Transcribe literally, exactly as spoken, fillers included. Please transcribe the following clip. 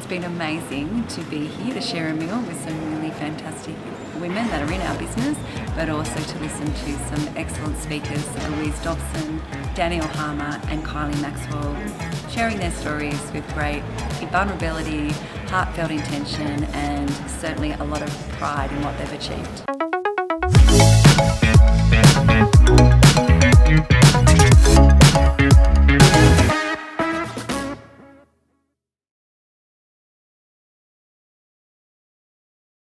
It's been amazing to be here to share a meal with some really fantastic women that are in our business, but also to listen to some excellent speakers, Louise Dobson, Danielle Harmer and Kylie Maxwell, sharing their stories with great vulnerability, heartfelt intention and certainly a lot of pride in what they've achieved.